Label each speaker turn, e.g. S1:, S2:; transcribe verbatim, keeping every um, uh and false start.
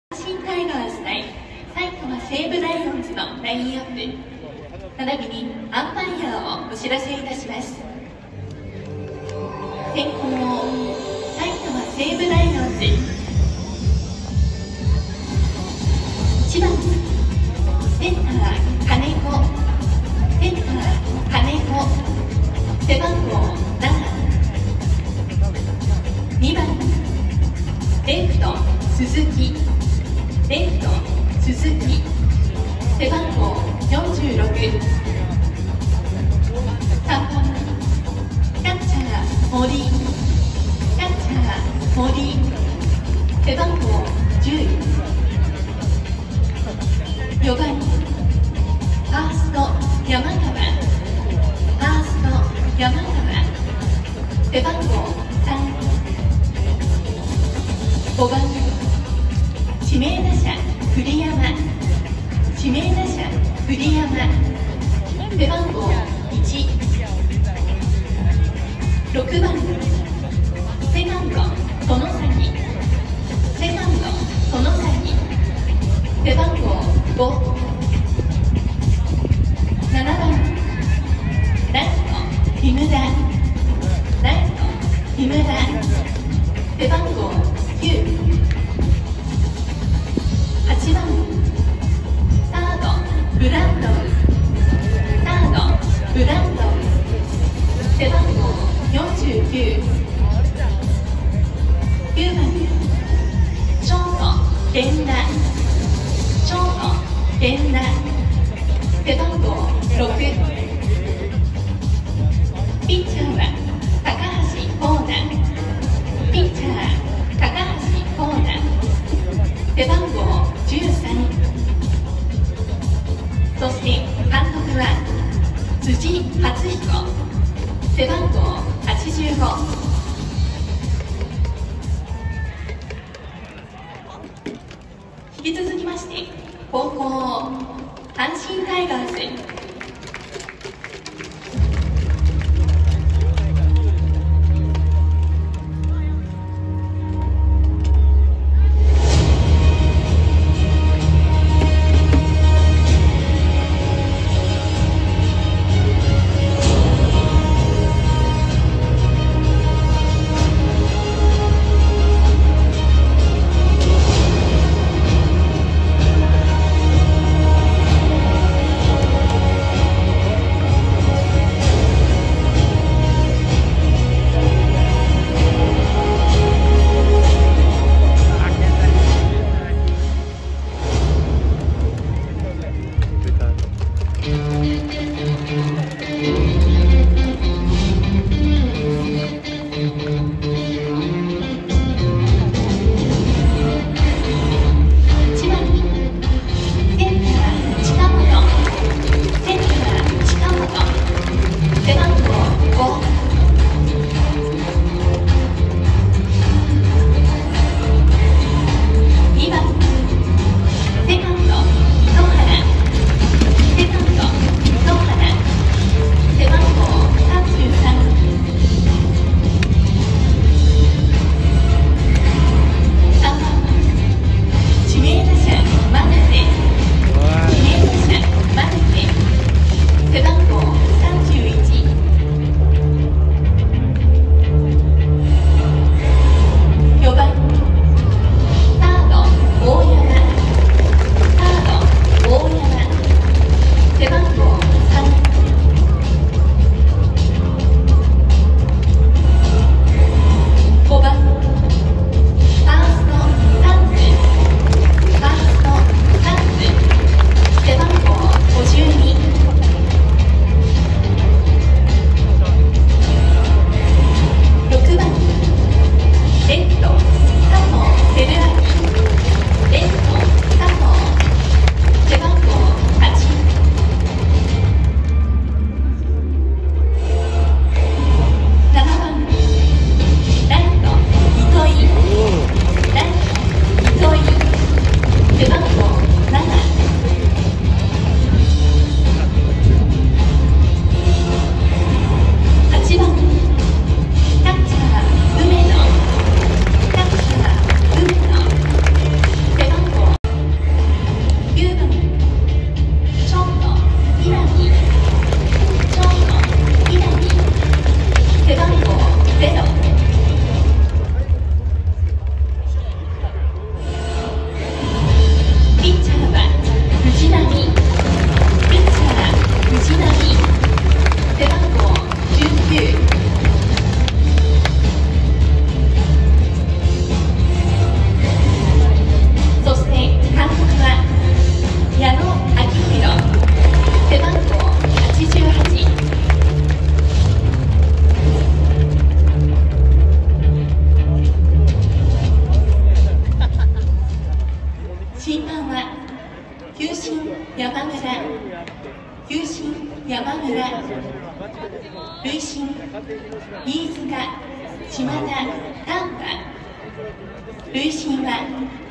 S1: 阪神タイガース対埼玉西武ライオンズのラインアップ、並びにアンパイアをお知らせいたします。先攻埼玉西武ライオンズ、いちばんセンター金子、センター金子、背番号なな。にばんレフト鈴木、レフト鈴木、背番号よんじゅうろく。さんばんキャッチャー森、キャッチャー森、背番号じゅう。よばんファースト山川、ファースト山川、背番号さん。ごばん指名打者栗山、指名打者栗山、背番号いち。ろくばんセカンド外崎、セカンド外崎、背番号ご。ななばんライト木村、ライト木村、背番号きゅう。はちばんサードブランドン、サードブランドン、背番号よんじゅうきゅう。きゅうばんショート源田、ショート源田、背番号ろく。ピッチャーは高橋光成、ピッチャー高橋光成、背番号じゅうさん。そして監督は辻敦彦、背番号はちじゅうご。引き続きまして後攻阪神タイガース。背番号球審山村、球審山村、塁審飯塚、島田丹波、塁審は